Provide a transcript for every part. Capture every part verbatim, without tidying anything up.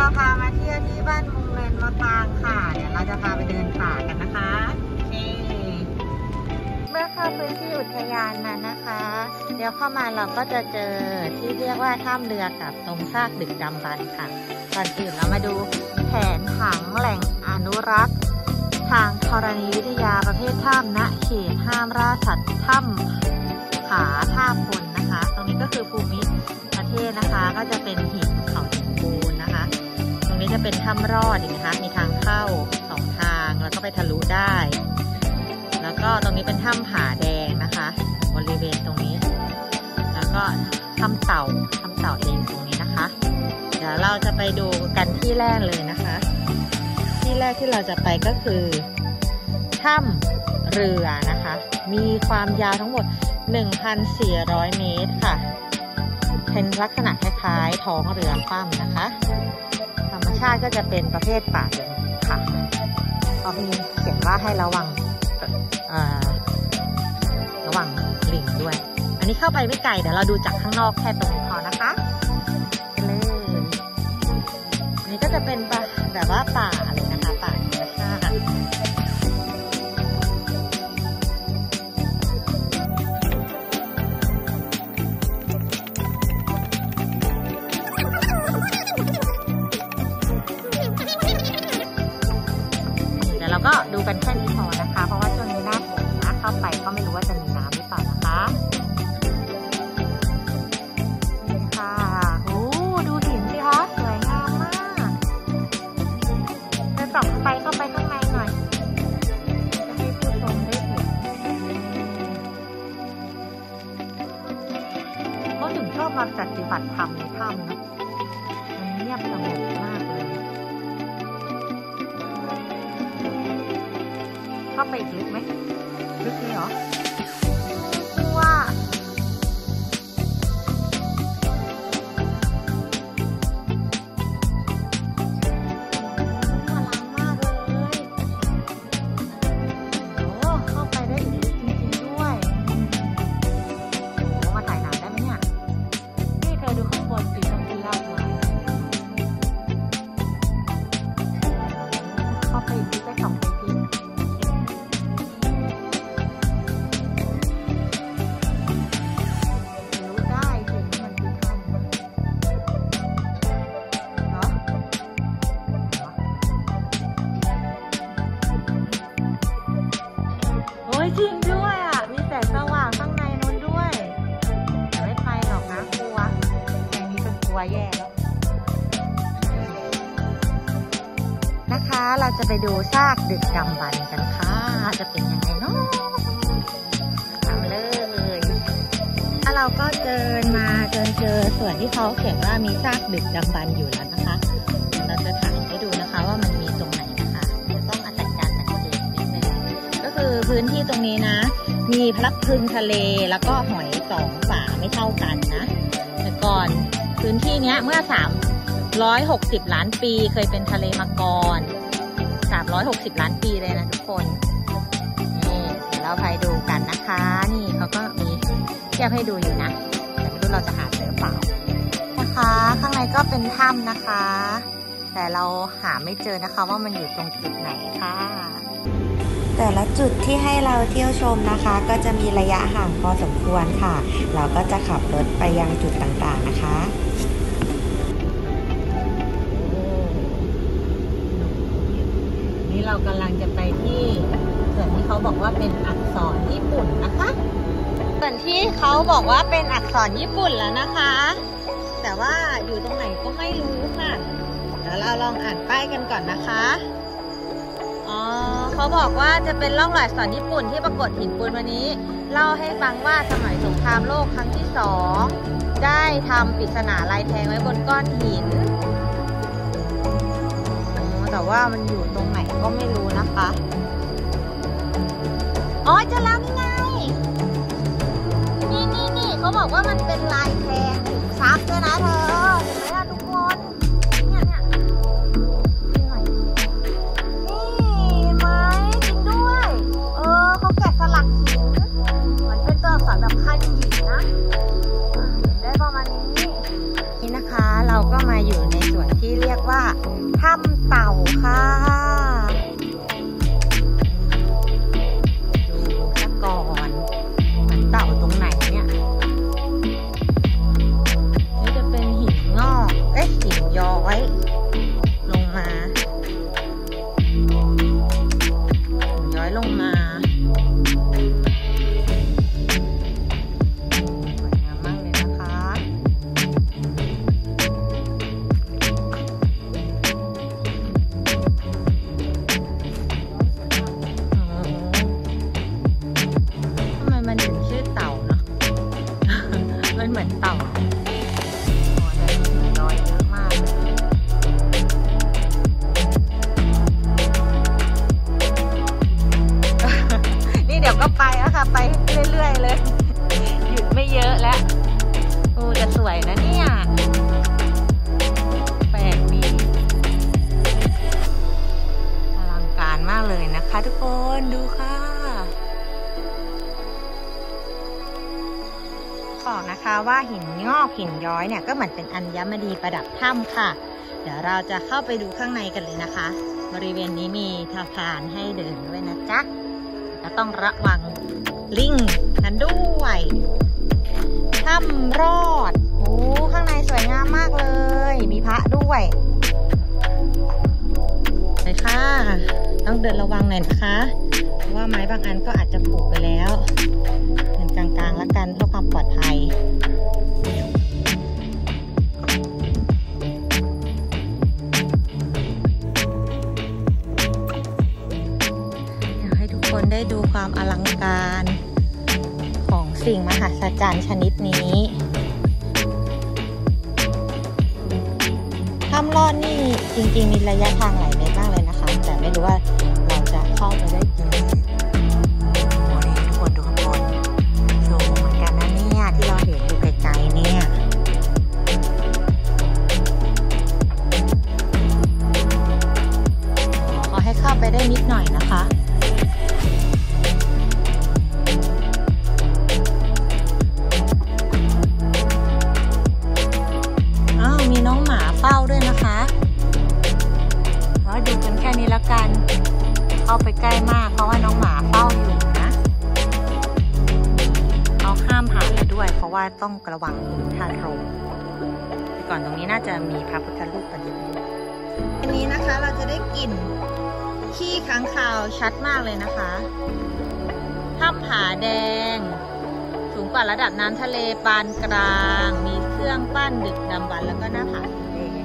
เราพามาเที่ยวที่บ้านมุงเรนมะปรางค่ะเดี๋ยวเราจะพาไปเดินป่ากันนะคะโอเคเมื่อเข้าพื้นที่อุทยานมานะคะเดี๋ยวเข้ามาเราก็จะเจอที่เรียกว่าถ้ำเรือกับตรงซากดึกดำบรรพ์ค่ะก่อนอื่นเรามาดูแผนผังแหล่งอนุรักษ์ทางธรณีวิทยาประเภทถ้ำณเขตห้ามล่าสัตว์ถ้ำผาท่าพลนะคะตรงนี้ก็คือภูมิประเทศนะคะก็จะเป็นหินเขาหินปูนนะคะตรงนี้จะเป็นถ้ำรอดเห็นไหมคะมีทางเข้าสองทางแล้วก็ไปทะลุได้แล้วก็ตรงนี้เป็นถ้ำผาแดงนะคะบริเวณตรงนี้แล้วก็ถ้ำเต่าถ้ำเต่าเองตรงนี้นะคะเดี๋ยวเราจะไปดูกันที่แรกเลยนะคะที่แรกที่เราจะไปก็คือถ้ำเรือนะคะมีความยาวทั้งหมด หนึ่งพันสี่ร้อย เมตรค่ะเป็นลักษณะคล้ายๆท้องเรือคว่ำนะคะธรรมชาติก็จะเป็นประเภทป่าเดินค่ะก็มีเขียนว่าให้ระวังระวังลิงด้วยอันนี้เข้าไปไม่ไกลเดี๋ยวเราดูจากข้างนอกแค่ตรงนี้พอนะคะเลยอันนี้ก็จะเป็นแบบว่าป่าเลยนะคะป่าธรรมชาติเราก็ดูกันแค่นี้พอนะคะเพราะว่าช่วงนี้หน้าฝนนะเข้าไปก็ไม่รู้ว่าจะมีน้ำหรือเปล่านะคะนี่ค่ะโอ้ดูหินสิคะสวยงามมากจะส่องไปเข้าไปข้างในหน่อยจะให้ผู้ชมได้เห็นเขาถึงชอบมาปฏิบัติธรรมในถ้ำนะมันเงียบสงบมากเลยเข้าไปอีกลึกไหมลึกเลยเหรอว่าอลังมากเลยโอ้เข้าไปได้อีกลึกจริงๆด้วยโอ้มาถ่ายหนังได้ไหมเนี่ยนี่เธอดูข้างบนสีชมพูแล้วมาเข้าไปอีกได้สองไปทีจริงด้วยอ่ะมีแสงสว่างข้างในนู้นด้วยแต่ไม่ไปหรอกนะกลัวแค่นี้ก็กลัวแย่แล้วนะคะเราจะไปดูซากดึกดำบรรพ์กันค่ะจะเป็นยังไงเนาะทำเลยถ้าเราก็เดินมาจนเจอส่วนที่เขาเขียนว่ามีซากดึกดำบรรพ์อยู่แล้วนะคะเราจะถ่ายให้ดูนะคะว่ามันมีตรงไหนนะคะต้องอาศัยการสังเกตนิดนึงก็คือพื้นที่ตรงนี้นะมีพลับพลึงทะเลแล้วก็หอยสองฝาไม่เท่ากันนะแต่ก่อนพื้นที่นี้เมื่อสามร้อยหกสิบล้านปีเคยเป็นทะเลมาก่อนสามร้อยหกสิบล้านปีเลยนะทุกคนนี่เดี๋ยวเราไปดูกันนะคะนี่เขาก็มีเทียบให้ดูอยู่นะแต่ไม่รู้เราจะหาเจอเปล่านะคะข้างในก็เป็นถ้ำนะคะแต่เราหาไม่เจอนะคะว่ามันอยู่ตรงจุดไหนค่ะแต่ละจุดที่ให้เราเที่ยวชมนะคะก็จะมีระยะห่างพอสมควรค่ะเราก็จะขับรถไปยังจุดต่างๆนะคะนี่เรากำลังจะไปที่ส่วนที่เขาบอกว่าเป็นอักษรญี่ปุ่นนะคะส่วนที่เขาบอกว่าเป็นอักษรญี่ปุ่นแล้วนะคะแต่ว่าอยู่ตรงไหนก็ไม่รู้ค่ะเดี๋ยวเราลองอ่านป้ายกันก่อนนะคะอ๋อเขาบอกว่าจะเป็นร่องรอยอักษรญี่ปุ่นที่ปรากฏหินปูนวันนี้เล่าให้ฟังว่าสมัยสงครามโลกครั้งที่สองได้ทำปริศนาลายแทงไว้บนก้อนหินแต่ว่ามันอยู่ตรงไหนก็ไม่รู้นะคะอ๋อเจอแล้วนี่ไงนี่นี่นี่เขาบอกว่ามันเป็นลายแทงถึงซับด้วยนะเธอเห็นไหมล่ะทุกคนเนี่ยเนี่ยเราก็มาอยู่ในส่วนที่เรียกว่าว่าถ้ำเต่าค่ะดูซะก่อนเหมือนเต่าตรงไหนเนี่ยนี่จะเป็นหินงอกเอ๊ะหินย้อยลงมาหินย้อยลงมาเหมือนเต่าแต่หินย้อยเยอะมากนี่เดี๋ยวก็ไปแล้วค่ะไปเรื่อยๆเลยหยุดไม่เยอะแล้วโอ้จะสวยนะเนี่ยแปลกดีอลังการมากเลยนะคะทุกคนดูค่ะบอกนะคะว่าหินงอกหินย้อยเนี่ยก็เหมือนเป็นอัญมณีประดับถ้ำค่ะเดี๋ยวเราจะเข้าไปดูข้างในกันเลยนะคะบริเวณนี้มีสะพานให้เดินด้วยนะจ๊ะก็ต้องระวังลิงกันด้วยถ้ำรอดโอ้ข้างในสวยงามมากเลยมีพระด้วยไปค่ะต้องเดินระวังหน่อยนะคะเพราะว่าไม้บางอันก็อาจจะผุไปแล้วกลางๆแล้วกันเพื่อความปลอดภัยอยากให้ทุกคนได้ดูความอลังการของสิ่งมหัศจรรย์ชนิดนี้ถ้ำลอดนี่จริงๆมีระยะทางหลายเมตรมากเลยนะคะแต่ไม่รู้ว่าเราจะเข้าไปได้จริงที่เราเห็นอยู่ไกลๆเนี่ยขอให้เข้าไปได้นิดหน่อยนะคะอ้าวมีน้องหมาเฝ้าด้วยนะคะแล้วดูกันแค่นี้แล้วกันเข้าไปใกล้มากเพราะว่าน้องหมาเฝ้าอยู่นะเราห้ามผ่านเลยด้วยเพราะว่าต้องระวังทางลงก่อนตรงนี้น่าจะมีพระพุทธรูปประดิษฐ์อันนี้นะคะเราจะได้กลิ่นขี้ค้างคาวชัดมากเลยนะคะถ้ำผาแดงสูงกว่าระดับน้ำทะเลปานกลางมีเครื่องปั้นดึกดำบรรพ์แล้วก็หน้าผาแดง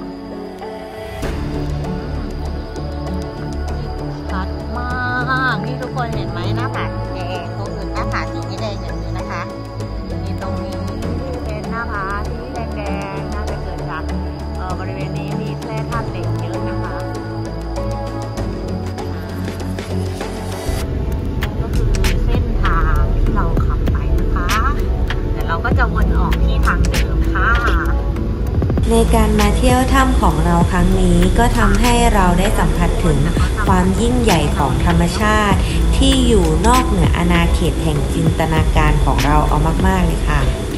ชัดมากนี่ทุกคนเห็นไหมหน้าผาแดงตรงอื่นหน้าผาสีแดงอย่างนี้นะคะนี่ตรงนี้เป็นหน้าผาสีแดงๆน่าจะเกิดจากบริเวณนี้มีแร่ธาตุเหล็กเยอะนะคะก็คือเส้นทางที่เราขับไปนะคะเดี๋ยวเราก็จะวนออกที่ทางเดิมค่ะในการมาเที่ยวถ้ำของเราครั้งนี้ก็ทำให้เราได้สัมผัสถึงความยิ่งใหญ่ของธรรมชาติที่อยู่นอกเหนืออาณาเขตแห่งจินตนาการของเราเอามากๆเลยค่ะ